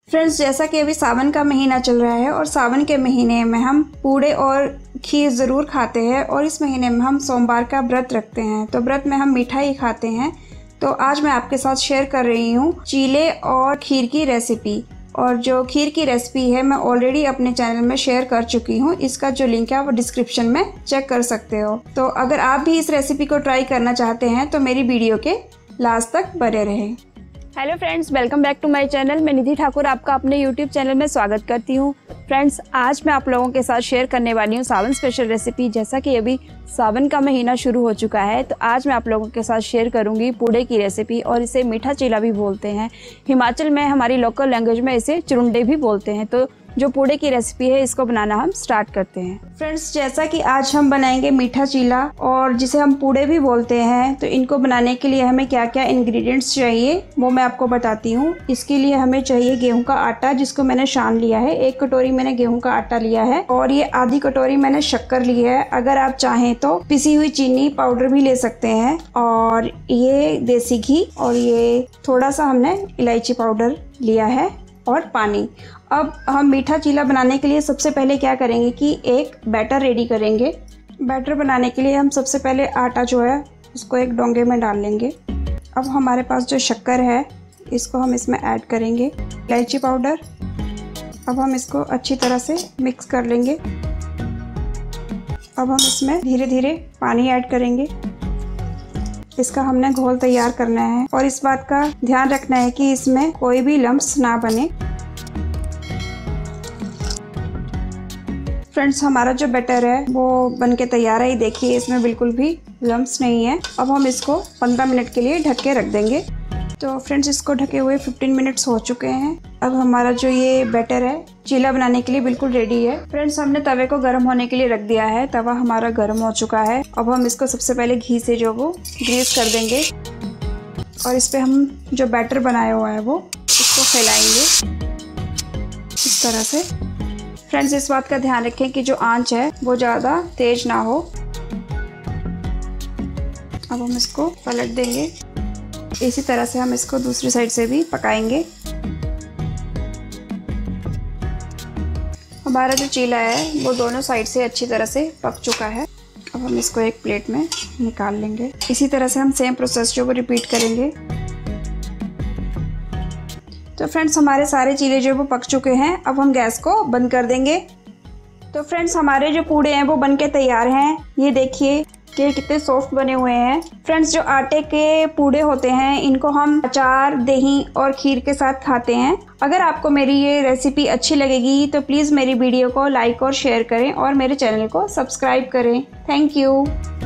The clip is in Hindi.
फ्रेंड्स, जैसा कि अभी सावन का महीना चल रहा है और सावन के महीने में हम पूड़े और खीर ज़रूर खाते हैं और इस महीने में हम सोमवार का व्रत रखते हैं। तो व्रत में हम मीठा ही खाते हैं। तो आज मैं आपके साथ शेयर कर रही हूँ चीले और खीर की रेसिपी। और जो खीर की रेसिपी है मैं ऑलरेडी अपने चैनल में शेयर कर चुकी हूँ। इसका जो लिंक है वो डिस्क्रिप्शन में चेक कर सकते हो। तो अगर आप भी इस रेसिपी को ट्राई करना चाहते हैं तो मेरी वीडियो के लास्ट तक बने रहें। Hello friends, welcome back to my channel. मैं निधि ठाकुर आपका अपने यूट्यूब चैनल में स्वागत करती हूँ। फ्रेंड्स, आज मैं आप लोगों के साथ शेयर करने वाली हूँ सावन स्पेशल रेसिपी। जैसा कि अभी सावन का महीना शुरू हो चुका है तो आज मैं आप लोगों के साथ शेयर करूँगी पूड़े की रेसिपी, और इसे मीठा चीला भी बोलते हैं। हिमाचल में हमारी लोकल लैंग्वेज में इसे चुरुंडे भी बोलते हैं। तो जो पूड़े की रेसिपी है इसको बनाना हम स्टार्ट करते हैं। फ्रेंड्स, जैसा कि आज हम बनाएंगे मीठा चीला और जिसे हम पूड़े भी बोलते हैं, तो इनको बनाने के लिए हमें क्या क्या इंग्रेडिएंट्स चाहिए वो मैं आपको बताती हूँ। इसके लिए हमें चाहिए गेहूं का आटा, जिसको मैंने छान लिया है। 1 कटोरी मैंने गेहूं का आटा लिया है और ये आधी कटोरी मैंने शक्कर ली है। अगर आप चाहें तो पिसी हुई चीनी पाउडर भी ले सकते हैं। और ये देसी घी और ये थोड़ा सा हमने इलायची पाउडर लिया है और पानी। अब हम मीठा चीला बनाने के लिए सबसे पहले क्या करेंगे कि एक बैटर रेडी करेंगे। बैटर बनाने के लिए हम सबसे पहले आटा जो है उसको एक डोंगे में डाल लेंगे। अब हमारे पास जो शक्कर है इसको हम इसमें ऐड करेंगे, इलायची पाउडर। अब हम इसको अच्छी तरह से मिक्स कर लेंगे। अब हम इसमें धीरे धीरे पानी ऐड करेंगे। इसका हमने घोल तैयार करना है और इस बात का ध्यान रखना है कि इसमें कोई भी लम्प्स ना बने। फ्रेंड्स, हमारा जो बैटर है वो बनके तैयार है। देखिए, इसमें बिल्कुल भी लम्प्स नहीं है। अब हम इसको 15 मिनट के लिए ढक के रख देंगे। तो फ्रेंड्स, इसको ढके हुए 15 मिनट्स हो चुके हैं। अब हमारा जो ये बैटर है चीला बनाने के लिए बिल्कुल रेडी है। फ्रेंड्स, हमने तवे को गर्म होने के लिए रख दिया है। तवा हमारा गर्म हो चुका है। अब हम इसको सबसे पहले घी से जो वो ग्रीस कर देंगे और इस पर हम जो बैटर बनाया हुआ है वो इसको फैलाएंगे इस तरह से। फ्रेंड्स, इस बात का ध्यान रखें कि जो आंच है वो ज़्यादा तेज ना हो। अब हम इसको पलट देंगे। इसी तरह से हम इसको दूसरी साइड से भी पकाएंगे। हमारा जो चीला है वो दोनों साइड से अच्छी तरह से पक चुका है। अब हम इसको एक प्लेट में निकाल लेंगे। इसी तरह से हम सेम प्रोसेस जो वो रिपीट करेंगे। तो फ्रेंड्स, हमारे सारे चीले जो वो पक चुके हैं। अब हम गैस को बंद कर देंगे। तो फ्रेंड्स, हमारे जो पूड़े हैं वो बनके तैयार हैं। ये देखिए कि कितने सॉफ्ट बने हुए हैं। फ्रेंड्स, जो आटे के पूड़े होते हैं इनको हम अचार, दही और खीर के साथ खाते हैं। अगर आपको मेरी ये रेसिपी अच्छी लगेगी तो प्लीज़ मेरी वीडियो को लाइक और शेयर करें और मेरे चैनल को सब्सक्राइब करें। Thank you.